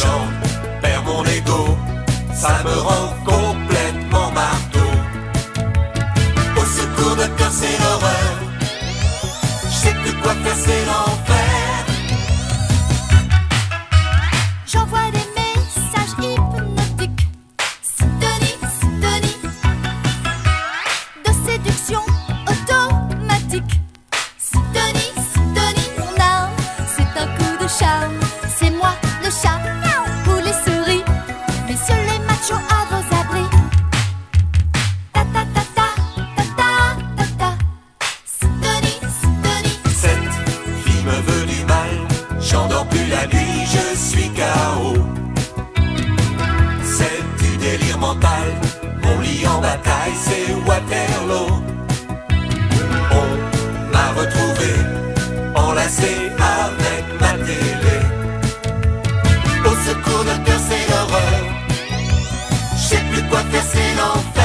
chante, perds mon ego, ça me rend complètement marteau. Au secours docteur, c'est l'horreur, je sais plus quoi faire, c'est l'enfer. J'envoie des messages hypnotiques, syntonie, syntonie, de séduction automatique. Syntonie, syntonie, mon âme, c'est un coup de charme. C'est moi le chat, ou les souris, messieurs les machos à vos abris. Ta ta ta ta, ta ta ta ta, syntonie, syntonie. Cette fille me veut du mal, j'endors plus la nuit, je suis KO. C'est du délire mental, mon lit en bataille, c'est Waterloo. On m'a retrouvé, enlacé avec ma télé. Au secours docteur, c'est l'horreur, je sais plus quoi faire, c'est l'enfer.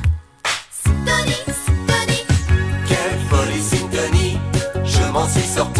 Sorti